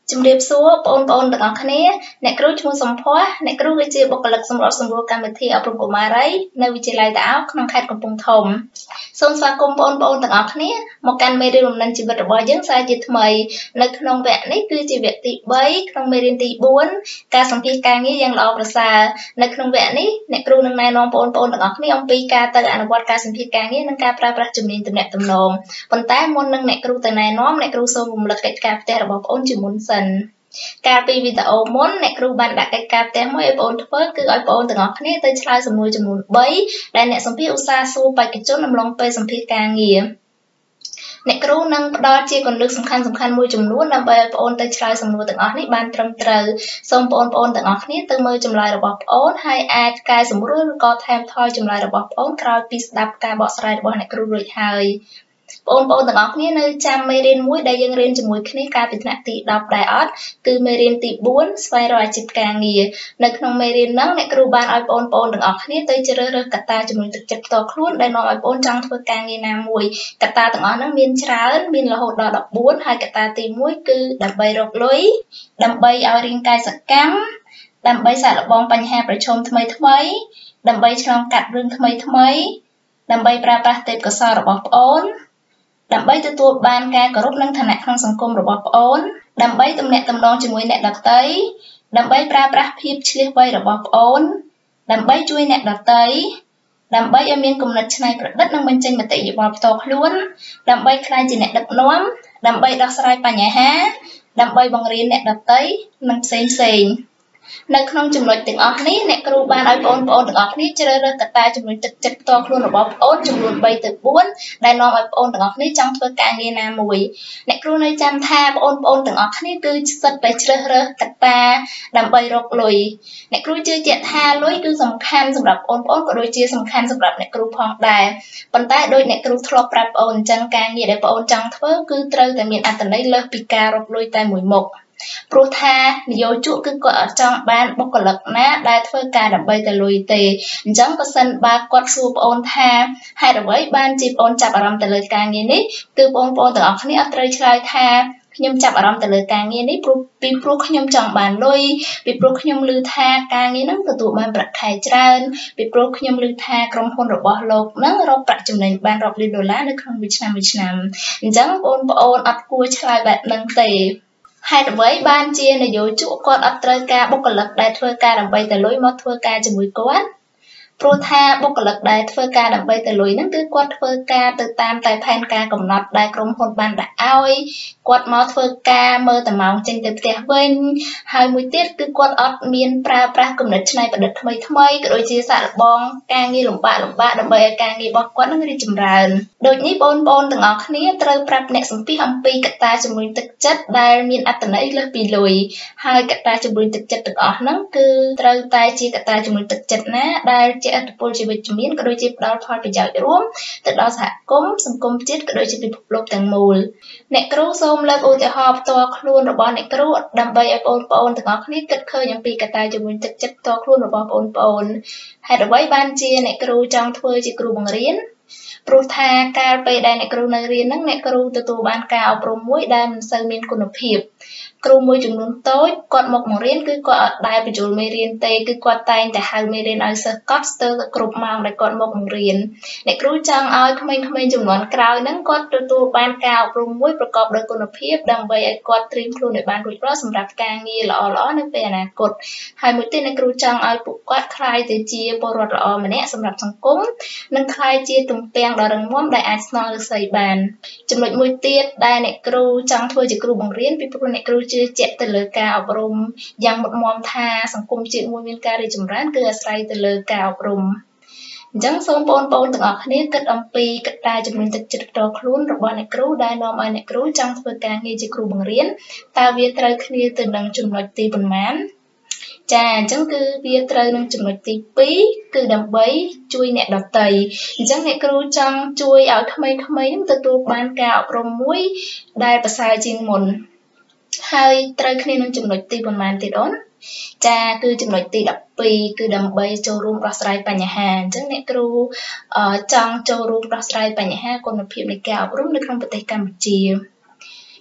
ជំរាបសួរបងប្អូនទាំងអស់គ្នាអ្នកគ្រូឈ្មោះសំភ័សអ្នកគ្រូគឺជាបុគ្គលិកសម្របសម្រួលកម្មវិធីអប់រំកុមារីនៅវិទ្យាល័យតាអោក្នុងខេត្តកំពង់ធំសូមស្វាគមន៍បងប្អូនទាំងអស់គ្នាមកកាន់មេរៀនលំនឹងជីវិតរបស់យើងសាជាថ្មីនៅក្នុងវគ្គនេះគឺជាវគ្គទី3ក្នុងមេរៀនទី4ការសម្ភាសន៍ការងារយ៉ាងល្អប្រសើរនៅក្នុងវគ្គនេះអ្នកគ្រូនឹងណែនាំបងប្អូនទាំងអស់គ្នាអំពីការទៅអនុវត្តការសម្ភាសន៍ការងារនិងការប្រើប្រាស់ជំនាញទំនាក់ទំនងប៉ុន្តែមុននឹងអ្នកគ្រូទៅណែនាំអ្នកគ្រូសូមរំលឹកកិច្ចការផ្ទះរបស់បងប្អូនជាមុនសិនកាលពីវីដេអូមុនអ្នកគ្រូបានដាក់កិច្ចការផ្ទះមួយឲ្យបងប្អូនធ្វើគឺឲ្យបងប្អូនទាំងអស់គ្នាទៅឆ្លើយសំណួរចំនួន3ដែលអ្នកសម្ភាសន៍ឧស្សាហ៍សួរបេក្ខជនអំឡុងពេលសម្ភាសន៍ការងារអ្នកគ្រូនឹងផ្ដល់ជាគន្លឹះសំខាន់មួយចំនួនដើម្បីឲ្យបងប្អូនទៅឆ្លើយសំណួរទាំងអស់នេះបានត្រឹមត្រូវសូមបងប្អូនទាំងអស់គ្នាទៅមើលចម្លើយរបស់បងប្អូនហើយអាចកែសម្រួលឬក៏ថែមថយចម្លើយរបស់បងប្អូនក្រោយពីស្ដាប់ការបកស្រាយរបស់អ្នកគ្រូរួចហើយបងប្អូនទាំងអស់គ្នានៅចាំមេរៀនមួយដែលយើងរៀនជាមួយគ្នាកាលពីថ្នាក់ទី10ដែរអត់គឺមេរៀនទី4ស្វែងរកអាជីពការងារនៅក្នុងមេរៀនហ្នឹងអ្នកគ្រូបានឲ្យបងប្អូនទាំងអស់គ្នាទៅជ្រើសរើសកត្តាជំរុញទឹកចិត្តផ្ទាល់ខ្លួនដែលនាំឲ្យបងប្អូនចង់ធ្វើការងារណាមួយកត្តាទាំងអស់ហ្នឹងមានច្រើនមានរហូតដល់14ហើយកត្តាទី1គឺដើម្បីរកលុយដើម្បីឲ្យរាងកាយសកម្មដើម្បីសាកល្បងបញ្ហាប្រឈមថ្មីដើម្បីឆ្លងកាត់រឿងថ្មីដើម្បីប្រើប្រាស់ទេពកោសល្យរបស់បងប្អូនដើម្បីទទួលបានការគោរពនិងឋានៈក្នុងសង្គមរបស់ប្អូនដើម្បីទំនាក់ទំនងជាមួយអ្នកដទៃដើម្បីប្រើប្រាស់ភាពឆ្លៀសវៃរបស់ប្អូនដើម្បីជួយអ្នកដទៃដើម្បីឲ្យមានគំនិតច្នៃប្រឌិតនិងបញ្ចេញមតិយោបល់ផ្ទាល់ខ្លួនដើម្បីក្លាយជាអ្នកដឹកនាំដើម្បីដោះស្រាយបញ្ហាដើម្បីបង្រៀនអ្នកដទៃនិងផ្សេងនៅក្នុងចំណុចទាំងអស់នេះអ្នកគ្រូបានឲ្យបងប្អូនទាំងអស់គ្នាជ្រើសរើសកត្តាជំរុញទឹកចិត្តផ្ទាល់ខ្លួនរបស់បងប្អូនចំនួន3ទៅ4ដែលនាំឲ្យបងប្អូនទាំងអស់គ្នាចង់ធ្វើការងារណាមួយអ្នកគ្រូនៅចាំថាបងប្អូនទាំងអស់គ្នាគឺសិតតែជ្រើសរើសកត្តាដើម្បីរកលុយអ្នកគ្រូជឿជាក់ថាលុយគឺសំខាន់សម្រាប់បងប្អូនក៏ដូចជាសំខាន់សម្រាប់អ្នកគ្រូផងដែរប៉ុន្តែដោយអ្នកគ្រូធ្លាប់ប្រាប់បងប្អូនអញ្ចឹងការងារដែលបងប្អូនចង់ធ្វើគឺត្រូវតែមានអត្ថន័យលើសពីការរកលុយតែមួយមុខព្រោះថានយោជកគឺគាត់អត់ចង់បានបុគ្គលិកណាដែលធ្វើការដើម្បីតែលុយទេអញ្ចឹងបើសិនបើគាត់សួរបងអូនថាហេតុអ្វីបានជាបងអូនចាប់អារម្មណ៍ទៅលើការងារនេះគឺបងប្អូនទាំងអស់គ្នាអត់ត្រូវឆ្លើយថាខ្ញុំចាប់អារម្មណ៍ទៅលើការងារនេះព្រោះខ្ញុំចង់បានលុយពីព្រោះខ្ញុំឮថាការងារហ្នឹងទទួលបានប្រាក់ខែច្រើនពីព្រោះខ្ញុំឮថាក្រុមហ៊ុនរបស់លោកហ្នឹងរកប្រាក់ចំណេញបានរាប់លានដុល្លារនៅក្នុងមួយឆ្នាំអញ្ចឹងបងប្អូនអត់គួរឆ្លើយបែបហ្នឹងទេហេតុអ្វីបានជានយោជកគាត់អត់ត្រូវការបុគ្គលិកដែលធ្វើការដើម្បីតែលុយមកធ្វើការជាមួយគាត់ព្រោះថាបុគ្គលិកដែលធ្វើការដើម្បីតែលុយហ្នឹងគឺគាត់ធ្វើការទៅតាមតែផែនការកំណត់ដែលក្រុមហ៊ុនបានដាក់ឲ្យគាត់មកធ្វើការមើលតែម៉ោងចេញទៅផ្ទះវិញហើយមួយទៀតគឺគាត់អត់មានប្រើប្រាស់គំនិតច្នៃប្រឌិតថ្មីក៏ដូចជាសាកល្បងការងារលំបាកដើម្បីឲ្យការងាររបស់គាត់នឹងរីកចម្រើនដូចនេះបងប្អូនទាំងអស់គ្នាត្រូវប្រាប់អ្នកសម្ភាសអំពីកត្តាជំរុញទឹកចិត្តដែលមានអត្ថន័យលើសពីលុយហើយកត្តាជំរុញទឹកចិត្តទាំងអស់ហ្នឹងគឺត្រូវតែជាកត្តាជំរុញទឹកចិត្តណាដែលជាឥទ្ធិពលជាវិជ្ជមានក៏ដូចជាផ្ដល់ផលប្រយោជន៍រួមទៅដល់សហគមន៍សង្គមជាតិក៏ដូចជាពិភពលោកទាំងមូលអ្នកគ្រូសូមលើកឧទាហរណ៍ផ្ទាល់ខ្លួនរបស់អ្នកគ្រូដើម្បីឲ្យបងប្អូនទាំងអស់គ្នាគិតឃើញអំពីកត្តាជំរុញទឹកចិត្តផ្ទាល់ខ្លួនរបស់បងប្អូនហេតុអ្វីបានជាអ្នកគ្រូចង់ធ្វើជាគ្រូបង្រៀនព្រោះថាកាលពេលដែលអ្នកគ្រូនៅរៀនហ្នឹងអ្នកគ្រូទទួលបានការអប់រំមួយដែលមិនសូវមានគុណភាពគ្រូមួយចំនួនតូចគាត់មកបង្រៀនគឺគាត់អត់ដែលបញ្ចូលមេរៀនទេគឺគាត់តែងតែហៅមេរៀនឲ្យសិស្សកត់ស្ទើរគ្រប់ម៉ោងដែលគាត់មកបង្រៀនអ្នកគ្រូចង់ឲ្យក្មេងៗចំនួនក្រោយហ្នឹងគាត់ទទួលបានការអប់រំមួយប្រកបដោយគុណភាពដើម្បីឲ្យគាត់ត្រៀមខ្លួនឲ្យបានរួចរាល់សម្រាប់ការងារល្អៗនៅពេលអនាគតហើយមួយទៀតអ្នកគ្រូចង់ឲ្យពួកគាត់ក្លាយទៅជាពលរដ្ឋល្អម្នាក់សម្រាប់សង្គមនិងក្លាយជាទំពាំងដ៏រឹងមាំដែលអាចស្នល់ឫស្សីបានចំណុចមួយទៀតដែលអ្នកគ្រូចង់ធ្វើជាគ្រូបង្រៀនពីព្រោះអ្នកគ្រូជឿជាក់ទៅលើការអប់រំយ៉ាងមុតមាំថាសង្គមជាតិមួយមានការរីកចម្រើនគឺអាស្រ័យទៅលើការអប់រំអញ្ចឹងសូមបងប្អូនទាំងអស់គ្នាគិតអំពីកត្តាជំរុញទឹកចិត្តផ្ទាល់ខ្លួនរបស់អ្នកគ្រូដែលនាំឲ្យអ្នកគ្រូចង់ធ្វើការងារជាគ្រូបង្រៀនតើវាត្រូវគ្នាទៅនឹងចំណុចទីប៉ុន្មានចាអញ្ចឹងគឺវាត្រូវនឹងចំណុចទី2គឺដើម្បីជួយអ្នកដទៃអញ្ចឹងអ្នកគ្រូចង់ជួយឲ្យក្មេងៗនឹងទទួលបានការអប់រំមួយដែលប្រសើរជាងមុនហើយត្រូវគ្នានឹងចំណុចទីប៉ុន្មានទៀតអូនចាគឺចំណុចទី12គឺដើម្បីចូលរួមដោះស្រាយបញ្ហាអញ្ចឹងអ្នកគ្រូចង់ចូលរួមដោះស្រាយបញ្ហាគុណភាពនៃការអប់រំនៅក្នុងប្រទេសកម្ពុជា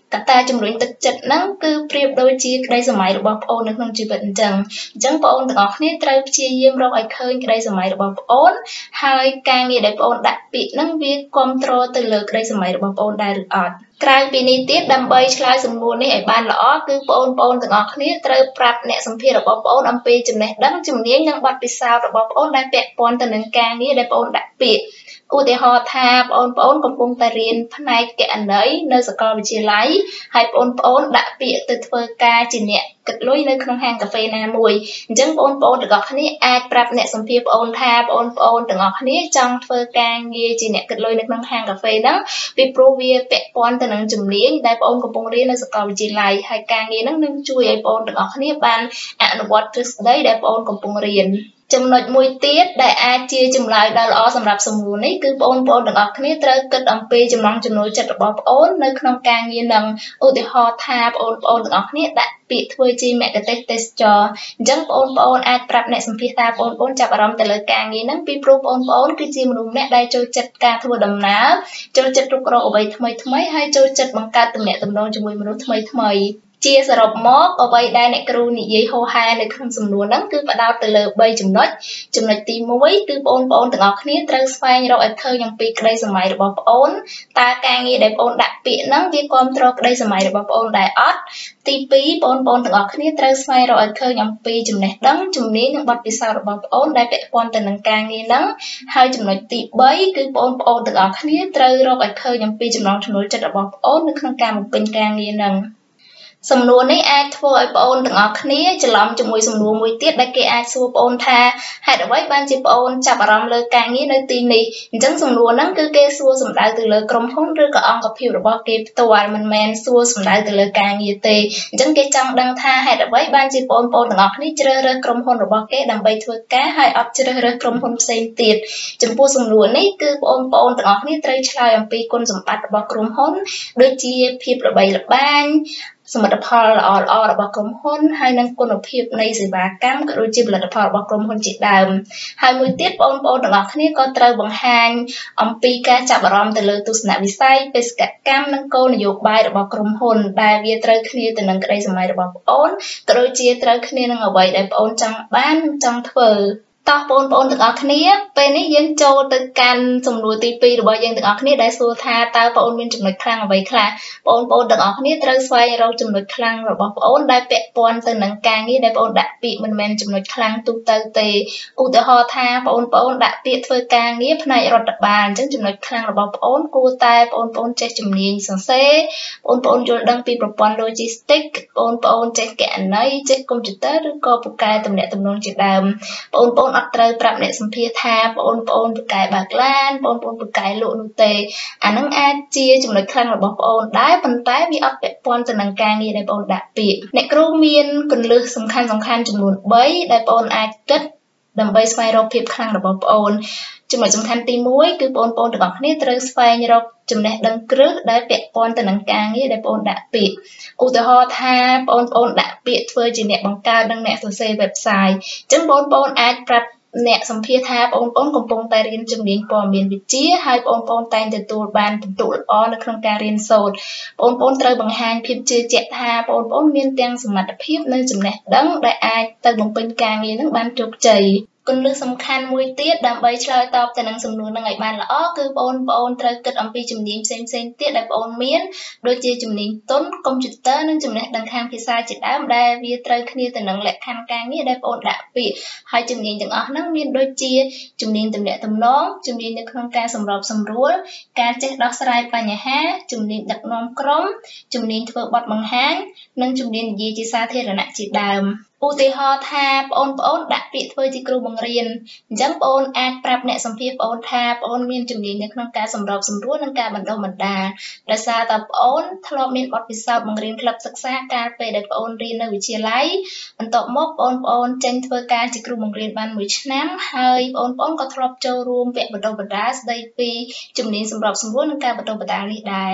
កត្តាជំរុញទឹកចិត្តហ្នឹងគឺប្រៀបដូចជាក្តីសម័យរបស់ប្អូននៅក្នុងជីវិតអញ្ចឹងបងប្អូនទាំងអស់គ្នាត្រូវព្យាយាមរកឲ្យឃើញក្តីសម័យរបស់ប្អូនហើយការងារដែលប្អូនដាក់ពាក្យហ្នឹងវាគ្រប់គ្រងទៅលើក្តីសម័យរបស់ប្អូនដែរឬអត់ក្រៅពីនេះទៀតដើម្បីឆ្លើយសំណួរនេះឲ្យបានល្អគឺបងប្អូនទាំងអស់គ្នាត្រូវប្រាប់អ្នកសម្ភាសន៍របស់ប្អូនអំពីចំណេះដឹងជំនាញនិងបទពិសោធន៍របស់ប្អូនដែលពាក់ព័ន្ធទៅនឹងការងារដែលប្អូនដាក់ពាក្យឧទាហរណ៍ថាបងប្អូនកំពុងតែរៀនផ្នែកគណនេយ្យនៅសាកលវិទ្យាល័យហើយបងប្អូនដាក់ពាក្យទៅធ្វើការជាអ្នកគិតលុយនៅក្នុងហាងកាហ្វេណាមួយអញ្ចឹងបងប្អូនទាំងអស់គ្នាអាចប្រាប់អ្នកសម្ភាសន៍ប្អូនថាបងប្អូនទាំងអស់គ្នាចង់ធ្វើការងារជាអ្នកគិតលុយនៅក្នុងហាងកាហ្វេហ្នឹងពីព្រោះវាពាក់ព័ន្ធទៅនឹងជំនាញដែលបងកំពុងរៀននៅសាកលវិទ្យាល័យហើយការងារហ្នឹងនឹងជួយឲ្យបងទាំងអស់គ្នាបានអនុវត្តទ្រឹស្ដីដែលបងកំពុងរៀនចំណុចមួយទៀតដែលអាចជាចម្លើយដ៏ល្អសម្រាប់សំណួរនេះគឺបងប្អូនទាំងអស់គ្នាត្រូវគិតអំពីចំណង់ចំណូលចិត្តរបស់ប្អូននៅក្នុងការងារនឹងឧទាហរណ៍ថាបងប្អូនទាំងអស់គ្នាដាក់ពាក្យធ្វើជាមគ្គុទ្ទេសក៍ទេសចរអញ្ចឹងបងប្អូនអាចប្រាប់អ្នកសម្ភាសន៍ថាបងប្អូនចាប់អារម្មណ៍ទៅលើការងារហ្នឹងពីព្រោះបងប្អូនគឺជាមនុស្សម្នាក់ដែលចូលចិត្តការធ្វើដំណើរចូលចិត្តរុករកអ្វីថ្មីៗហើយចូលចិត្តបង្កើតទំនាក់ទំនងជាមួយមនុស្សថ្មីៗជាសរុបមកអ្វីដែលអ្នកគ្រូនិយាយហោហែនៅក្នុងសំណួរហ្នឹងគឺផ្ដោតទៅលើ3ចំណុចទី1គឺបងប្អូនទាំងអស់គ្នាត្រូវស្វែងរកឲ្យឃើញអំពីក្តីសម័យរបស់ប្អូនតើការងារដែលប្អូនដាក់ពាក្យហ្នឹងវាគ្រប់គ្រងក្តីសម័យរបស់ប្អូនដែរអត់ទី2បងប្អូនទាំងអស់គ្នាត្រូវស្វែងរកឲ្យឃើញអំពីចំណេះដឹងជំនាញនិងបទពិសោធន៍របស់ប្អូនដែលពាក់ព័ន្ធទៅនឹងការងារហ្នឹងហើយចំណុចទី3គឺបងប្អូនទាំងអស់គ្នាត្រូវរកឲ្យឃើញអំពីចំណង់ចំណូលចិត្តរបស់ប្អូននៅក្នុងការបំពេញការងារហ្នឹងសំណួរនេះអាចធ្វើឲ្យប្អូនទាំងអស់គ្នាច្រឡំជាមួយសំណួរមួយទៀតដែលគេអាចសួរប្អូនថាហេតុអ្វីបានជាប្អូនចាប់អារម្មណ៍លើការងារនៅទីនេះអញ្ចឹងសំណួរហ្នឹងគឺគេសួរសំដៅទៅលើក្រុមហ៊ុនឬក៏អង្គភាពរបស់គេផ្ទាល់មិនមែនសួរសំដៅទៅលើការងារទេអញ្ចឹងគេចង់ដឹងថាហេតុអ្វីបានជាបងប្អូនទាំងអស់គ្នាជ្រើសរើសក្រុមហ៊ុនរបស់គេដើម្បីធ្វើការហើយអត់ជ្រើសរើសក្រុមហ៊ុនផ្សេងទៀតចំពោះសំណួរនេះគឺបងប្អូនទាំងអស់គ្នាត្រូវឆ្លើយអំពីគុណសម្បត្តិរបស់ក្រុមហ៊ុនដូចជាភាពល្បីល្បាញសមិទ្ធផលល្អៗរបស់ក្រុមហ៊ុនហើយនិងគុណភាពនៃសេវាកម្មក៏ដូចជាផលិតផលរបស់ក្រុមហ៊ុនជាដើមហើយមួយទៀតបងប្អូនទាំងអស់គ្នាក៏ត្រូវបង្ហាញអំពីការចាប់អារម្មណ៍ទៅលើទស្សនវិស័យបេសកកម្មនិងគោលនយោបាយរបស់ក្រុមហ៊ុនដែលវាត្រូវគ្នាទៅនឹងក្តីសម័យរបស់ប្អូនក៏ដូចជាត្រូវគ្នានឹងអ្វីដែលប្អូនចង់បានចង់ធ្វើតោះបងប្អូនទាំងអស់គ្នាពេលនេះយើងចូលទៅកាន់សំណួរទី2របស់យើងទាំងអស់គ្នាដែលសួរថាតើបងប្អូនមានចំណុចខ្លាំងអ្វីខ្លះបងប្អូនទាំងអស់គ្នាត្រូវស្វែងរកចំណុចខ្លាំងរបស់បងប្អូនដែលពាក់ព័ន្ធទៅនឹងការងារដែលបងប្អូនដាក់ពាក្យមិនមែនចំណុចខ្លាំងទូទៅទេឧទាហរណ៍ថាបងប្អូនដាក់ពាក្យធ្វើការងារផ្នែករដ្ឋបាលអញ្ចឹងចំណុចខ្លាំងរបស់បងប្អូនគួរតែបងប្អូនចេះជំនាញសរសេរបងប្អូនយល់ដឹងពីប្រព័ន្ធ logistics បងប្អូនចេះគណនេយ្យចេះកុំព្យូទ័រឬក៏ពូកែទំនាក់ទំនងជាដើមបងប្អូនអត់ត្រូវប្រាប់អ្នកសម្ភាសន៍ថាបងប្អូនពូកែបើកឡានបងប្អូនពូកែលក់នោះទេអានឹងអាចជាចំណុចខ្លាំងរបស់បងប្អូនដែរប៉ុន្តែវាអត់ពាក់ព័ន្ធទៅនឹងការងារដែលបងប្អូនដាក់ពាក្យអ្នកគ្រូមានគន្លឹះសំខាន់ចំនួន3ដែលបងប្អូនអាចគិតដើម្បីស្វែងរកភាពខ្លាំងរបស់បងប្អូនចំណុចសំខាន់ទី1គឺបងប្អូនទាំងអស់គ្នាត្រូវស្វែងរកចំណេះដឹងគ្រឹះដែលពាក់ព័ន្ធទៅនឹងការងារដែលបងប្អូនដាក់ពាក្យឧទាហរណ៍ថាបងប្អូនដាក់ពាក្យធ្វើជាអ្នកបង្កើតនិងអ្នកសរសេរ website អញ្ចឹងបងប្អូនអាចប្រាប់អ្នកសម្ភាសន៍ថាបងប្អូនកំពុងតែរៀនជំនាញព័ត៌មានវិទ្យាហើយបងប្អូនតែងទទួលបានពិន្ទុល្អនៅក្នុងការរៀនសូត្របងប្អូនត្រូវបង្ហាញភាពជឿជាក់ថាបងប្អូនមានទាំងសមត្ថភាពនិងចំណេះដឹងដែលអាចទៅបំពេញការងារនឹងបានជោគជ័យគន្លឹះសំខាន់មួយទៀតដើម្បីឆ្លើយតបទៅនឹងសំណួរនឹងឲ្យបានល្អគឺបងប្អូនត្រូវគិតអំពីជំនាញផ្សេងៗទៀតដែលបងប្អូនមានដូចជាជំនាញទន់កុំព្យូទ័រនិងចំណេះដឹងខាងភាសាជាដើមដែលវាត្រូវគ្នាទៅនឹងលក្ខខណ្ឌការងារដែលបងប្អូនដាក់ពាក្យហើយជំនាញទាំងអស់ហ្នឹងមានដូចជាជំនាញទំនាក់ទំនងជំនាញនៅក្នុងការសម្របសម្រួលការចេះដោះស្រាយបញ្ហាជំនាញដឹកនាំក្រុមជំនាញធ្វើបទបង្ហាញនិងជំនាញនិយាយជាសាធារណៈជាដើមឧទាហរណ៍ថាបងប្អូនដាក់ពាក្យធ្វើជាគ្រូបង្រៀនអញ្ចឹងបងប្អូនអាចប្រាប់អ្នកសម្ភាសន៍បងប្អូនថាបងប្អូនមានជំនាញនៅក្នុងការសម្របសម្រួលនិងការបណ្ដុះបណ្ដាលដោយសារតែបងប្អូនធ្លាប់មានបទពិសោធន៍បង្រៀនក្លឹបសិក្សាកាលពេលដែលបងប្អូនរៀននៅវិទ្យាល័យបន្ទាប់មកបងប្អូនចេញធ្វើការជាគ្រូបង្រៀនបាន1ឆ្នាំហើយបងប្អូនក៏ធ្លាប់ចូលរួមវគ្គបណ្ដុះបណ្ដាលស្ដីពីជំនាញសម្របសម្រួលនិងការបណ្ដុះបណ្ដាលនេះដែរ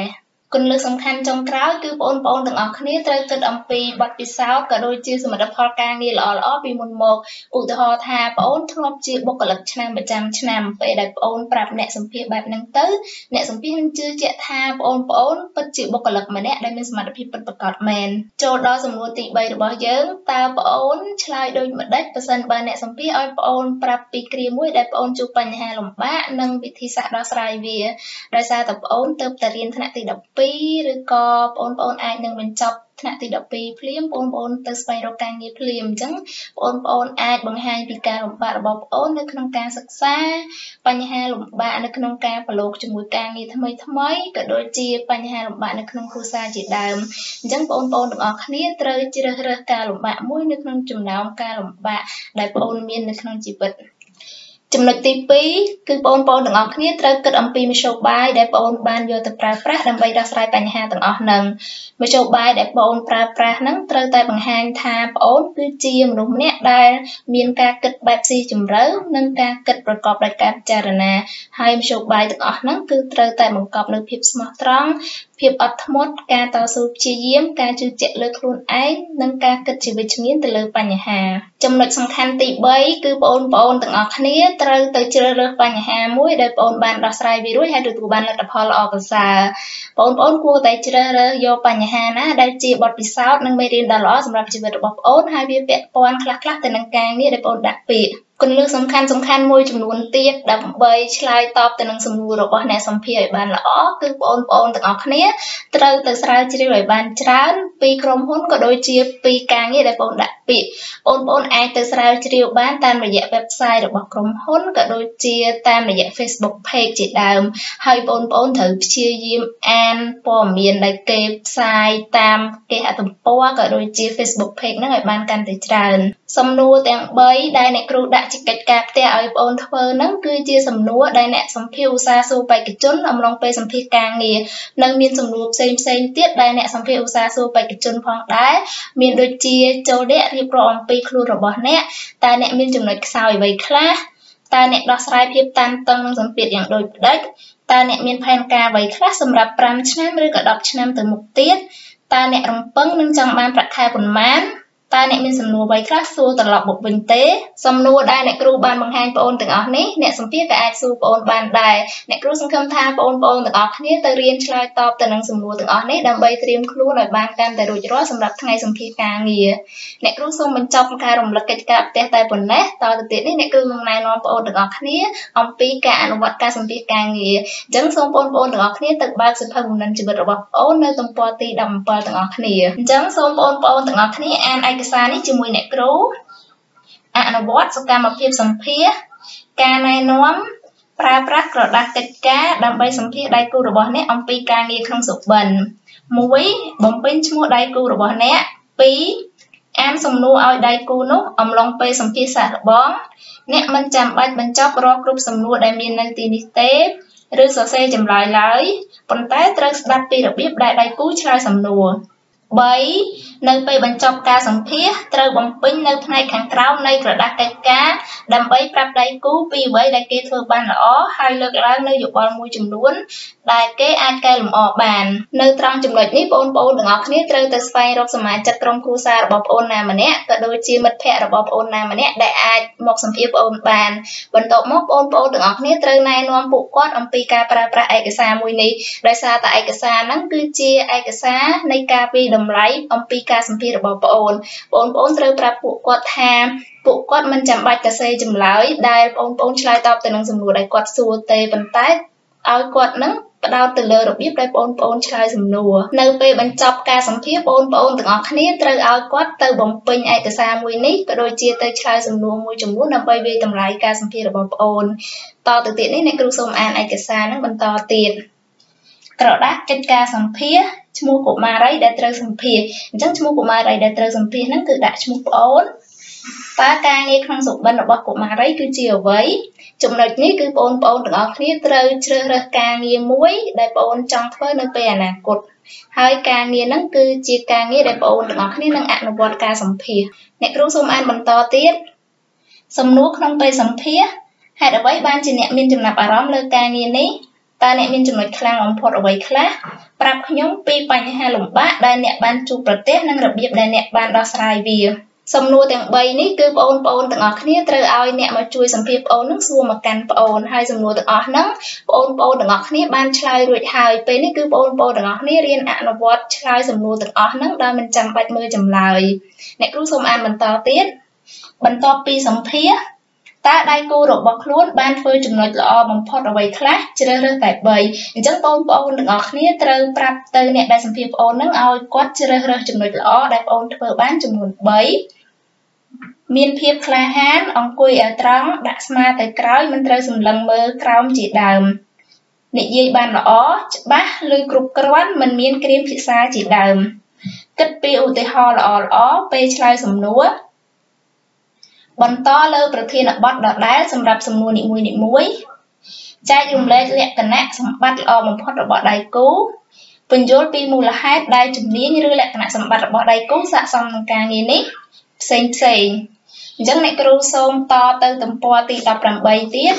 គុណលើកសំខាន់ចុងក្រោយគឺបងប្អូនទាំងអស់គ្នាត្រូវគិតអំពីបទពិសោធន៍ក៏ដូចជាសមិទ្ធផលការងារល្អៗពីមុនមកឧទាហរណ៍ថាបងប្អូនធ្លាប់ជាបុគ្គលិកឆ្នាំប្រចាំឆ្នាំពេលដែលបងប្អូនប្រាប់អ្នកសម្ភាសន៍បែបហ្នឹងទៅអ្នកសម្ភាសន៍នឹងជឿជាក់ថាបងប្អូនពិតជាបុគ្គលិកម្នាក់ដែលមានសមត្ថភាពពិតប្រាកដមែនចូលដល់សំណួរទី3របស់យើងតើបងប្អូនឆ្លើយដូចម្តេចប្រសិនបើអ្នកសម្ភាសន៍ឲ្យបងប្អូនប្រាប់ពីគ្រាមួយដែលបងប្អូនជួបបញ្ហាលំបាកនិងវិធីសាស្ត្រដោះស្រាយវាដោយសារតែបងប្អូនទើបតែរៀនថ្នាក់ទី12ឬក៏បងប្អូនអាចនឹងបញ្ចប់ថ្នាក់ទី12ភ្លាមបងប្អូនទៅស្វែងរកការងារភ្លាមអញ្ចឹងបងប្អូនអាចបង្ហាញពីការលំបាករបស់បងប្អូននៅក្នុងការសិក្សាបញ្ហាលំបាកនៅក្នុងការប្រឡូកជាមួយការងារថ្មីក៏ដូចជាបញ្ហាលំបាកនៅក្នុងគ្រួសារជាដើមអញ្ចឹងបងប្អូនទាំងអស់គ្នាត្រូវជ្រើសរើសការលំបាកមួយនៅក្នុងចំណោមការលំបាកដែលបងប្អូនមាននៅក្នុងជីវិតចំណុចទី2គឺបងប្អូនទាំងអស់គ្នាត្រូវគិតអំពីមធ្យោបាយដែលបងប្អូនបានយកទៅប្រើប្រាស់ដើម្បីដោះស្រាយបញ្ហាទាំងអស់ហ្នឹងមធ្យោបាយដែលបងប្អូនប្រើប្រាស់ហ្នឹងត្រូវតែបង្ហាញថាបងប្អូនគឺជាមនុស្សម្នាក់ដែលមានការគិតបែបស៊ីជម្រៅនិងការគិតប្រកបដោយការពិចារណាហើយមធ្យោបាយទាំងអស់ហ្នឹងគឺត្រូវតែបង្កប់នូវភាពស្មោះត្រង់ភាពអត់ធ្មត់ការតស៊ូព្យាយាមការជឿជាក់លើខ្លួនឯងនិងការគិតជាវិជ្ជមានទៅលើបញ្ហាចំណុចសំខាន់ទី3គឺបងប្អូនទាំងអស់គ្នាត្រូវទៅជ្រើសរើសបញ្ហាមួយដែលបងប្អូនបានដោះស្រាយវារួចហើយទទួលបានលទ្ធផលល្អប្រសើរបងប្អូនគួរតែជ្រើសរើសយកបញ្ហាណាដែលជាបទពិសោធន៍និងមេរៀនដ៏ល្អសម្រាប់ជីវិតរបស់បងប្អូនហើយវាពាក់ព័ន្ធខ្លះៗទៅនឹងការងារដែលបងប្អូនដាក់ពាក្យគន្លឹះសំខាន់មួយចំនួនទៀតដើម្បីឆ្លើយតបទៅនឹងសំណួររបស់អ្នកសម្ភាសន៍ឲ្យបានល្អគឺបងប្អូនទាំងអស់គ្នាត្រូវទៅស្រាវជ្រាវឲ្យបានច្រើនពីក្រុមហ៊ុនក៏ដូចជាពីការងារដែលបងប្អូនដាក់ពាក្យបងប្អូនអាចទៅស្រាវជ្រាវបានតាមរយៈ website របស់ក្រុមហ៊ុនក៏ដូចជាតាមរយៈ Facebook page ជាដើមហើយបងប្អូនត្រូវព្យាយាមអានព័ត៌មានដែលគេផ្សាយតាមគេហទំព័រក៏ដូចជា Facebook page ហ្នឹងឲ្យបានកាន់តែច្រើនសំណួរទាំង3ដែលអ្នកគ្រូដាក់ជាកិច្ចការផ្ទះឲ្យបងប្អូនធ្វើហ្នឹងគឺជាសំណួរដែលអ្នកសម្ភាសន៍ឧស្សាហ៍សួរបេក្ខជនអំឡុងពេលសម្ភាសន៍ការងារនិងមានសំណួរផ្សេងទៀតដែលអ្នកសម្ភាសន៍ឧស្សាហ៍សួរបេក្ខជនផងដែរមានដូចជាចូលអ្នករៀបរាប់អំពីខ្លួនរបស់អ្នកតើអ្នកមានចំណុចខ្សោយអ្វីខ្លះតើអ្នកដោះស្រាយភាពតានតឹងនិងសម្ពាធយ៉ាងដូចម្តេចតើអ្នកមានផែនការអ្វីខ្លះសម្រាប់5ឆ្នាំឬក៏10ឆ្នាំទៅមុខទៀតតើអ្នករំពឹងនឹងចង់បានប្រាក់ខែប៉ុន្មានតើអ្នកមានសំណួរអ្វីខ្លះសួរត្រឡប់មកវិញទេសំណួរដែលអ្នកគ្រូបានបង្ហាញបងប្អូនទាំងអស់នេះអ្នកសម្ភាសន៍ក៏អាចសួរបងប្អូនបានដែរអ្នកគ្រូសង្ឃឹមថាបងប្អូនទាំងអស់គ្នាទៅរៀនឆ្លើយតបទៅនឹងសំណួរទាំងអស់នេះដើម្បីត្រៀមខ្លួនឲ្យបានកាន់តែរួចរាល់សម្រាប់ថ្ងៃសម្ភាសន៍ការងារអ្នកគ្រូសូមបញ្ចប់ការរំលឹកកិច្ចការផ្ទះតែប៉ុណ្ណេះតទៅទៀតនេះអ្នកគ្រូនឹងណែនាំបងប្អូនទាំងអស់គ្នាអំពីការអនុវត្តការសម្ភាសន៍ការងារអញ្ចឹងសូមបងប្អូនទាំងអស់គ្នាទៅបើកសៀវភៅបំណិនជីវិតរបស់បងប្អូននៅទំព័រទី17ទាំងអស់គ្នាអញ្ចឹងសូមបងប្អូនទាំងអស់គ្នាអានឯកសារនេះជាមួយអ្នកគ្រូអនុវត្តសកម្មភាពសម្ភាសន៍ការណែនាំប្រើប្រាស់ក្រដាសកិច្ចការដើម្បីសម្ភាសន៍ដៃគូរបស់អ្នកអំពីការងារក្នុងសុបិន 1. បំពេញឈ្មោះដៃគូរបស់អ្នក 2. អានសំណួរឲ្យដៃគូនោះអំឡុងពេលសម្ភាសន៍សាកល្បងអ្នកមិនចាំបាច់បញ្ចប់រាល់គ្រប់សំណួរដែលមាននៅទីនេះទេឬសរសេរចម្លើយឡើយប៉ុន្តែត្រូវស្ដាប់ពីរបៀបដែលដៃគូឆ្លើយសំណួរ 3. នៅពេលបញ្ចប់ការសម្ភាសន៍ត្រូវបំពេញនៅផ្នែកខាងក្រោមនៃក្រដាសកិច្ចការដើម្បីប្រាប់ដៃគូពីអ្វីដែលគេធ្វើបានល្អហើយលើកឡើងនៅយោបល់មួយចំនួនដែលគេអាចកែលម្អបាននៅត្រង់ចំណុចនេះបងប្អូនទាំងអស់គ្នាត្រូវទៅស្វែងរកសមាជិកក្រុមគ្រួសាររបស់បងប្អូនណាម្នាក់ក៏ដូចជាមិត្តភ័ក្តិរបស់បងប្អូនណាម្នាក់ដែលអាចមកសម្ភាសន៍បងប្អូនបានបន្ទាប់មកបងប្អូនទាំងអស់គ្នាត្រូវណែនាំពួកគាត់អំពីការប្រើប្រាស់ឯកសារមួយនេះដោយសារតែឯកសារហ្នឹងគឺជាឯកសារនៃការពីតម្លៃអំពីការសម្ភាសន៍របស់បងប្អូនត្រូវប្រាប់ពួកគាត់ថាពួកគាត់មិនចាំបាច់ទៅសេចម្លើយដែលបងប្អូនឆ្លើយតបទៅនឹងសំណួរដែលគាត់សួរទេប៉ុន្តែឲ្យគាត់នឹងផ្ដោតទៅលើរបៀបដែលបងប្អូនឆ្លើយសំណួរនៅពេលបញ្ចប់ការសម្ភាសន៍បងប្អូនទាំងអស់គ្នាត្រូវឲ្យគាត់ទៅបំពេញឯកសារមួយនេះក៏ដូចជាទៅឆ្លើយសំណួរមួយចំនួនដើម្បីវាយតម្លៃការសម្ភាសន៍របស់បងប្អូនតទៅទៀតនេះអ្នកគ្រូសូមអានឯកសារនឹងបន្តទៀតក្រដាសកិច្ចការសម្ភាសន៍ឈ្មោះកុមារីដែលត្រូវសម្ភាសន៍អញ្ចឹងឈ្មោះកុមារីដែលត្រូវសម្ភាសន៍ហ្នឹងគឺដាក់ឈ្មោះប្អូនតើការងារក្នុងសុបិនរបស់កុមារីគឺជាអ្វីចំណុចនេះគឺបងប្អូនទាំងអស់គ្នាត្រូវជ្រើសរើសការងារមួយដែលបងប្អូនចង់ធ្វើនៅពេលអនាគតហើយការងារហ្នឹងគឺជាការងារដែលបងប្អូនទាំងអស់គ្នានឹងអនុវត្តការសម្ភាសន៍អ្នកគ្រូសូមអានបន្តទៀតសំណួរក្នុងពេលសម្ភាសន៍ហេតុអ្វីបានជាអ្នកមានចំណាប់អារម្មណ៍លើការងារនេះតើអ្នកមានចំណុចខ្លាំងបំផុតអ្វីខ្លះប្រាប់ខ្ញុំពីបញ្ហាលំបាកដែលអ្នកបានជួបប្រទះនិងរបៀបដែលអ្នកបានដោះស្រាយវាសំណួរទាំង3នេះគឺបងប្អូនទាំងអស់គ្នាត្រូវឲ្យអ្នកមកជួយសម្ភាសបងនឹងសួរមកកាន់បងហើយសំណួរទាំងអស់ហ្នឹងបងប្អូនទាំងអស់គ្នាបានឆ្លើយរួចហើយពេលនេះគឺបងប្អូនទាំងអស់គ្នារៀនអនុវត្តឆ្លើយសំណួរទាំងអស់ហ្នឹងដោយមិនចាំបាច់មើលចម្លើយអ្នកគ្រូសូមអានបន្តទៀតបន្ទាប់ពីសម្ភាសតើដៃគូរបស់ខ្លួនបានធ្វើចំណុចល្អបំផុតអ្វីខ្លះជ្រើសរើសតែ3អញ្ចឹងបងប្អូនទាំងអស់គ្នាត្រូវប្រាប់ទៅអ្នកដែលសម្ភាសបងនឹងឲ្យគាត់ជ្រើសរើសចំណុចល្អដែលបងធ្វើបានចំនួន3មានភាពក្លាហានអង្គុយឲ្យត្រង់ដាក់ស្មាទៅក្រោយមិនត្រូវសម្លឹងមើលក្រោមជាដើមនិយាយបានល្អច្បាស់ឬគ្រប់គ្រាន់មិនមានគ្រាមភាសាជាដើមគិតពីឧទាហរណ៍ល្អៗពេលឆ្លើយសំណួរបន្តលើប្រធានបទដដែលសម្រាប់សំណួរនីមួយៗចែករំលែកលក្ខណៈសម្បត្តិល្អបំផុតរបស់ដៃគូពន្យល់ពីមូលហេតុដែលជំនាញឬលក្ខណៈសម្បត្តិរបស់ដៃគូស័ក្តិសមនឹងការងារនេះផ្សេងអញ្ចឹងអ្នកគ្រូសូមតទៅទំព័រទី18ទៀត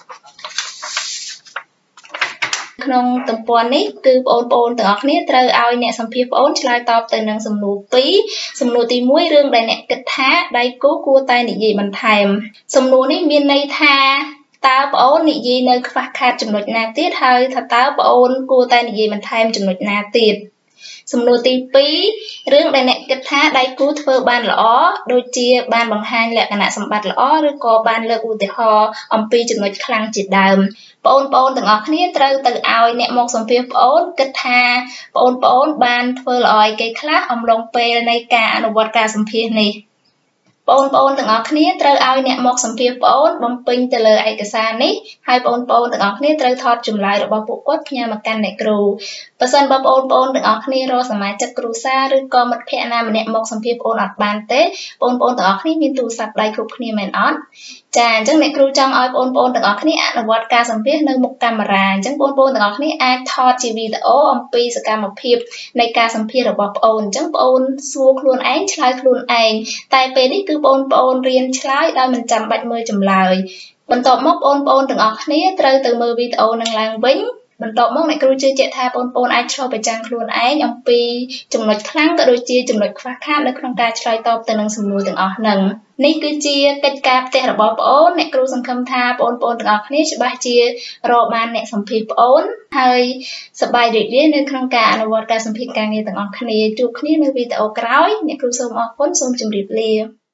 ក្នុងទំព័រនេះគឺបងប្អូនទាំងអស់គ្នាត្រូវឲ្យអ្នកសម្ភាសបងឆ្លើយតបទៅនឹងសំណួរ2សំណួរទី1រឿងដែលអ្នកគិតថាដៃគូគួរតែនិយាយបន្ថែមសំណួរនេះមានន័យថាតើបងអូននិយាយនៅខ្វះខាតចំណុចណាទៀតហើយថាតើបងអូនគួរតែនិយាយបន្ថែមចំណុចណាទៀតសំណួរទី2រឿងដែលអ្នកគិតថាដៃគូធ្វើបានល្អដូចជាបានបង្ហាញលក្ខណៈសម្បត្តិល្អឬក៏បានលើកឧទាហរណ៍អំពីចំណុចខ្លាំងជាដើមបងប្អូនទាំងអស់គ្នាត្រូវទៅឲ្យអ្នកមកសម្ភាសបងអូនគិតថាបងប្អូនបានធ្វើល្អឲ្យគេខ្លះអំឡុងពេលនៃការអនុវត្តការសម្ភាសនេះបងប្អូនទាំងអស់គ្នាត្រូវឲ្យអ្នកមកសម្ភាសបងអូនបំពេញទៅលើឯកសារនេះហើយបងប្អូនទាំងអស់គ្នាត្រូវថតចម្លើយរបស់ពួកគាត់ផ្ញើមកកាន់អ្នកគ្រូបើសិនបងប្អូនទាំងអស់គ្នារកសមាជិកគ្រួសារឬក៏មិត្តភ័ក្តិណាម្នាក់មកសម្ភាសបងអូនអត់បានទេបងប្អូនទាំងអស់គ្នាមានទូរស័ព្ទដៃគ្រប់គ្នាមែនអត់ចាអញ្ចឹងអ្នកគ្រូចង់ឲ្យបងប្អូនទាំងអស់គ្នាអនុវត្តការសម្ភាសនៅមុខកាមេរ៉ាអញ្ចឹងបងប្អូនទាំងអស់គ្នាអាចថតជាវីដេអូអំពីសកម្មភាពនៃការសម្ភាសរបស់បងប្អូនអញ្ចឹងបងប្អូនសួរខ្លួនឯងឆ្លើយខ្លួនឯងតែពេលនេះគឺបងប្អូនរៀនឆ្លើយដោយមិនចាំបាច់មើលចម្លើយបន្ទាប់មកបងប្អូនទាំងអស់គ្នាត្រូវទៅមើលវីដេអូនឹងឡើងវិញបន្ទាប់មកអ្នកគ្រូជឿជាក់ថាបងប្អូនអាចឆ្លុះបញ្ចាំងខ្លួនឯងអំពីចំណុចខ្លាំងក៏ដូចជាចំណុចខ្វះខាតនៅក្នុងការឆ្លើយតបទៅនឹងសំណួរទាំងអស់ហ្នឹងនេះគឺជាកិច្ចការផ្ទះរបស់បងប្អូនអ្នកគ្រូសង្ឃឹមថាបងប្អូនទាំងអស់គ្នាច្បាស់ជារកបានអ្នកសម្ភាសបងប្អូនហើយសប្បាយរីករាយនៅក្នុងការអនុវត្តការសម្ភាសការងារទាំងអស់គ្នាជួបគ្នានៅវីដេអូក្រោយអ្នកគ្រូសូមអរគុណសូមជម្រាបលា